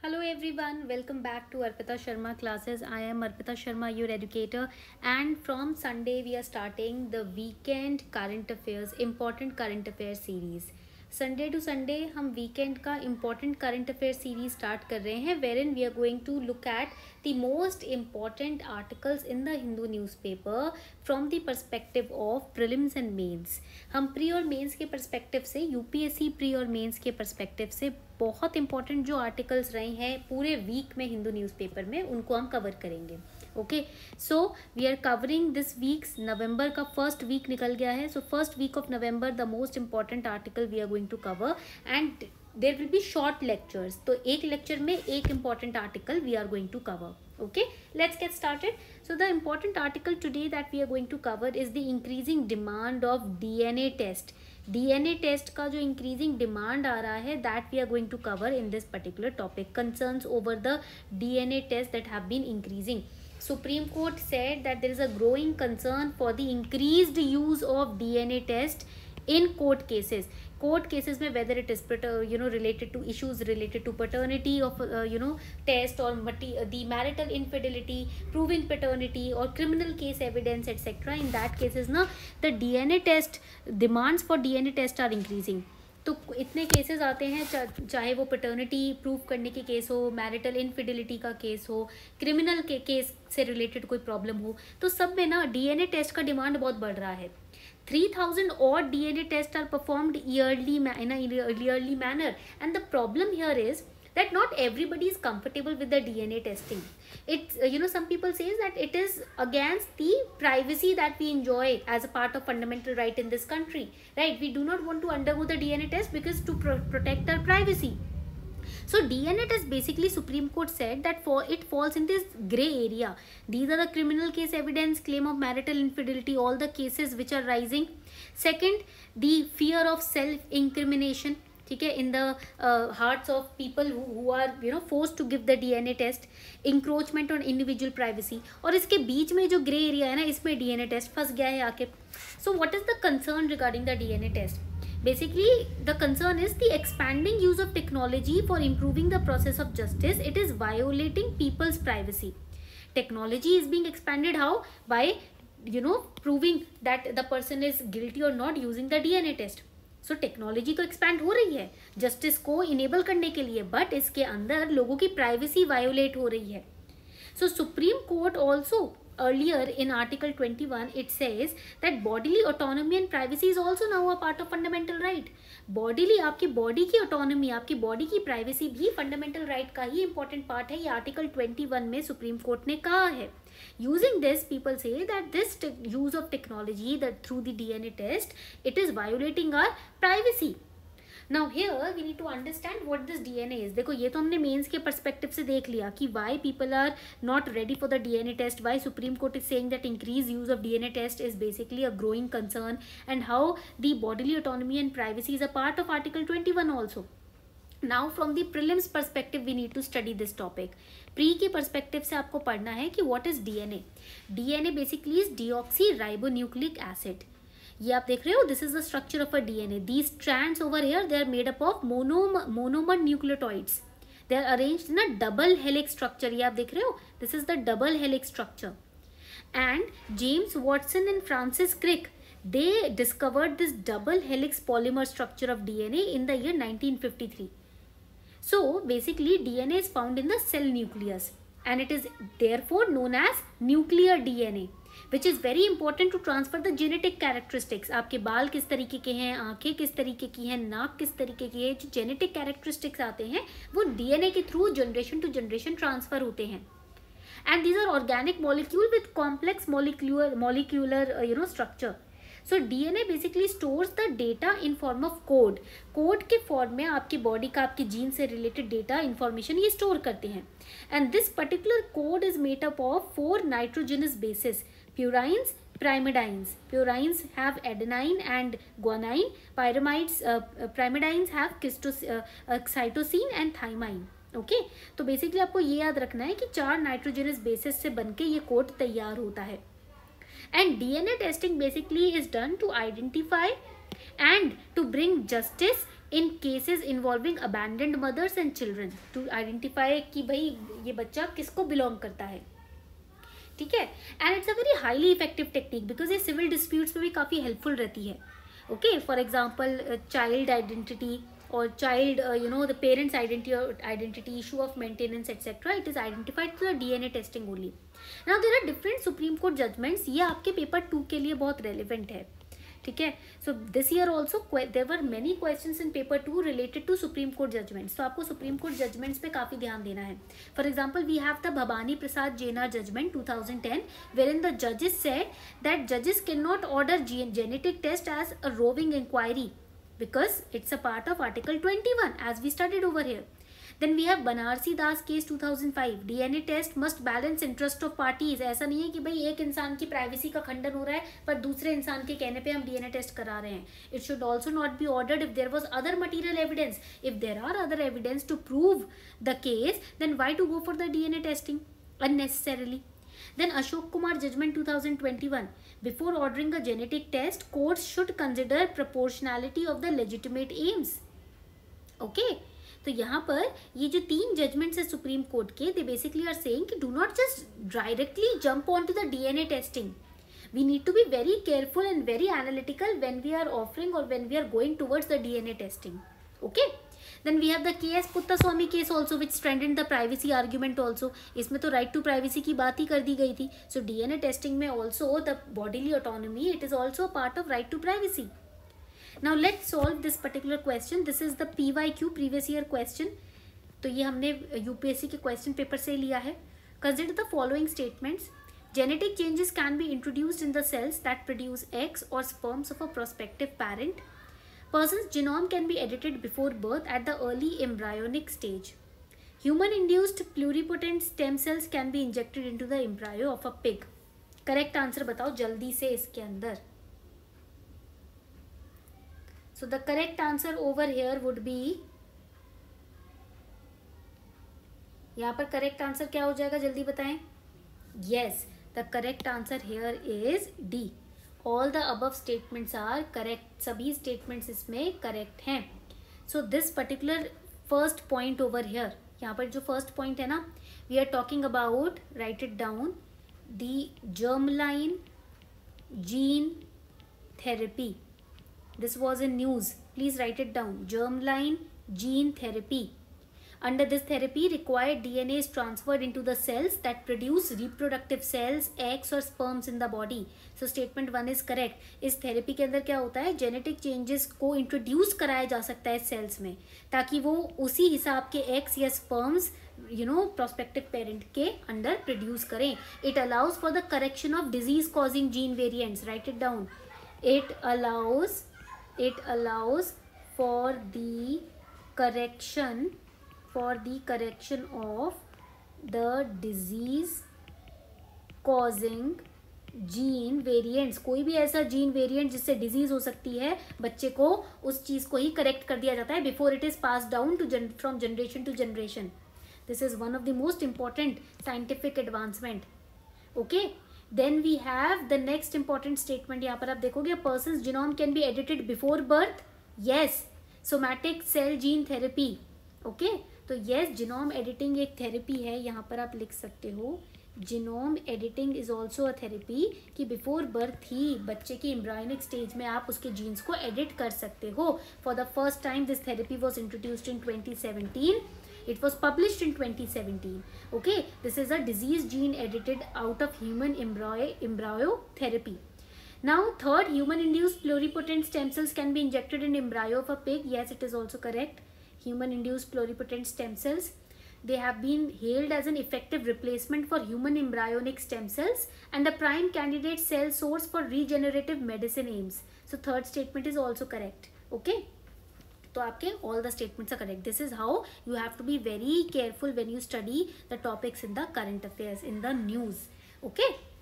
Hello everyone, welcome back to Arpita Sharma classes. I am Arpita Sharma, your educator, and from Sunday we are starting the weekend current affairs, important current affairs series. Sunday to Sunday हम weekend का important current affair series start कर रहे हैं where in we are going to look at the most important articles in the Hindu newspaper from the perspective of prelims and mains. हम pre और mains के perspective से, UPSC pre और mains के perspective से बहुत इंपॉर्टेंट जो आर्टिकल्स रहे हैं पूरे वीक में हिंदू न्यूज़पेपर में, उनको हम कवर करेंगे. Okay, so we are covering this weeks. November का फर्स्ट वीक निकल गया है, so first week of November the most important article we are going to cover and there will be short lectures. तो एक lecture में एक important article we are going to cover. Okay, let's get started. So the important article today that we are going to cover is the increasing demand of DNA test. DNA test का जो increasing demand आ रहा है, that we are going to cover in this particular topic. Concerns over the DNA test that have been increasing. Supreme Court said that there is a growing concern for the increased use of DNA test in court cases. Court cases में whether it is related to issues related to paternity of test or the marital infidelity, proving paternity or criminal case evidence etc. In that cases ना the DNA test demands for DNA test are increasing. तो इतने cases आते हैं, चाहे वो paternity prove करने के case हो, मैरिटल इनफिडिलिटी का केस हो, क्रिमिनल के केस से रिलेटेड कोई प्रॉब्लम हो, तो सब में ना डीएनए टेस्ट का डिमांड बहुत बढ़ रहा है. 3000 odd DNA tests are performed yearly in a yearly manner, and the problem here is that not everybody is comfortable with the DNA testing. It's some people say that it is against the privacy that we enjoy as a part of fundamental right in this country, right? We do not want to undergo the DNA test because to protect our privacy. So DNA test, basically Supreme Court said that it falls in this gray area. These are the criminal case evidence, claim of marital infidelity, all the cases which are rising. Second, the fear of self incrimination, ठीक है, in the hearts of people who are forced to give the DNA test. Encroachment on individual privacy. और इसके बीच में जो grey area है ना, इसमें DNA test फंस गया है आके. So what is the concern regarding the DNA test? Basically the concern is the expanding use of technology for improving the process of justice. It is violating people's privacy. Technology is being expanded how? By proving that the person is guilty or not using the DNA test. So technology तो expand हो रही है justice को enable करने के लिए, but इसके अंदर लोगों की प्राइवेसी वायोलेट हो रही है. So Supreme Court also earlier in article 21 it says that bodily autonomy and privacy is also now a part of fundamental right. Bodily, आपकी बॉडी की ऑटोनॉमी, आपकी बॉडी की प्राइवेसी भी फंडामेंटल राइट का ही इंपॉर्टेंट पार्ट है. ये article 21 में सुप्रीम कोर्ट ने कहा है. Using this, people say that this use of technology that through the DNA test, it is violating our privacy. Now here we need to understand what this DNA is. देखो, ये तो हमने mains के perspective से देख लिया कि why people are not ready for the DNA test, why Supreme Court is saying that increased use of DNA test is basically a growing concern, and how the bodily autonomy and privacy is a part of Article 21 also. Now from the prelims perspective we need to study this topic. Pre के perspective से आपको पढ़ना है कि what is DNA. DNA basically is deoxyribonucleic acid. ये आप देख रहे हो, this is the structure of a DNA. These strands over here they are made up of monomer nucleotides. They are arranged in a double helix structure. ये आप देख रहे हो, this is the double helix structure. And James Watson and Francis Crick, they discovered this double helix polymer structure of DNA in the year 1953. So basically DNA is found in the cell nucleus and it is therefore known as nuclear DNA, which is very important to transfer the genetic characteristics. आपके बाल किस तरीके के हैं, आंखें किस तरीके की हैं, नाक किस तरीके की है, जो जेनेटिक कैरेक्टरिस्टिक्स आते हैं वो डीएनए के through generation to generation transfer होते हैं. And these are organic molecule with complex molecular structure. So DNA basically stores the data in form of code. Code के फॉर्म में आपकी बॉडी का, आपके जीन से रिलेटेड डेटा इन्फॉर्मेशन ये store करते हैं. And this particular code is made up of 4 nitrogenous bases, purines, pyrimidines. Purines have adenine and guanine. Pyrimidines have cytosine and thymine. Okay, तो बेसिकली आपको ये याद रखना है कि 4 नाइट्रोजनस बेसिस से बनके ये कोड तैयार होता है. And DNA testing basically is done to identify and to bring justice in cases involving abandoned mothers and children to identify कि भाई ये बच्चा किसको बिलोंग करता है, ठीक है. And it's a very highly effective technique because ये सिविल डिस्प्यूट्स में भी काफ़ी हेल्पफुल रहती है. Okay, for example child identity or child the parents identity issue of maintenance etc, it is identified through the DNA testing only. Now there are different Supreme Court judgments, ये आपके paper 2 के लिए बहुत relevant है, ठीक है. So this year also there were many questions in paper 2 related to Supreme Court judgments. तो आपको सुप्रीम कोर्ट जजमेंट्स पे काफ़ी ध्यान देना है. For example we have the Bhavani Prasad Jena judgment 2010 wherein the judges said that judges cannot order genetic test as a roving inquiry because it's a part of article 21 as we studied over here. Then we have Banarsi Das case 2005. DNA test must balance interest of parties. ऐसा नहीं है कि भाई एक इंसान की privacy का खंडन हो रहा है पर दूसरे इंसान के कहने पे हम DNA टेस्ट करा रहे हैं. It should also not be ordered if there was other material evidence. If there are other evidence to prove the case, then why to go for the DNA testing unnecessarily? Then Ashok Kumar judgment 2021. Before ordering a genetic test, courts should consider proportionality of the legitimate aims. Okay. तो यहाँ पर ये जो 3 judgements है Supreme Court के, they basically are saying कि do not just directly jump on to the DNA testing. We need to be very careful and very analytical when we are offering or when we are going towards the DNA testing. Okay. Then we have the KS Puttaswamy case also which strengthened the privacy argument also. इसमें तो right to privacy की बात ही कर दी गई थी. So DNA testing में also the bodily autonomy, it is also a part of right to privacy. Now let's solve this particular question. This is the PYQ previous year question. तो ये हमने UPSC के question paper से लिया है. Consider the following statements. Genetic changes can be introduced in the cells that produce eggs or sperms of a prospective parent. Person's genome can be edited before birth at the early embryonic stage. Human-induced pluripotent stem cells can be injected into the embryo of a pig. Correct answer बताओ जल्दी से इसके अंदर. So the correct answer over here would be, यहाँ पर correct answer क्या हो जाएगा जल्दी बताएं. Yes, the correct answer here is D. All the above statements are correct. सभी statements इसमें correct हैं. So this particular first point over here, यहाँ पर जो first point है ना, we are talking about, write it down, the germline gene therapy. This was in news. Please write it down. Germline gene therapy. Under this therapy, required DNA is transferred into the cells that produce reproductive cells, eggs or sperms in the body. So statement 1 is correct. इस therapy के अंदर क्या होता है, genetic changes को introduce कराया जा सकता है सेल्स में ताकि वो उसी हिसाब के एग्स या स्पर्म्स प्रोस्पेक्टिव पेरेंट के अंदर प्रोड्यूस करें. It allows for the correction of disease causing gene variants. Right it down. It allows for the correction of the disease causing gene variants. कोई भी ऐसा जीन वेरिएंट जिससे disease हो सकती है, बच्चे को उस चीज को ही करेक्ट कर दिया जाता है before it is pass down to from generation to generation. This is one of the most important scientific advancement. Okay. Then we have the next important statement. यहाँ पर आप देखोगे persons genome can be edited before birth. Yes. Somatic cell gene therapy. Okay. तो yes, genome editing एक therapy है. यहाँ पर आप लिख सकते हो genome editing is also a therapy कि बिफोर बर्थ ही बच्चे की एम्ब्रायोनिक स्टेज में आप उसके जीन्स को एडिट कर सकते हो. For the first time this therapy was introduced in 2017. It was published in 2017. Okay, this is a disease gene edited out of human embryo therapy. Now, third, human-induced pluripotent stem cells can be injected in embryo of a pig. Yes, it is also correct. Human-induced pluripotent stem cells. They have been hailed as an effective replacement for human embryonic stem cells and the prime candidate cell source for regenerative medicine aims. So, third statement is also correct. Okay. तो आपके all the statements are correct. This is how you have to be very careful when you study the topics in the current affairs, in the news. Okay.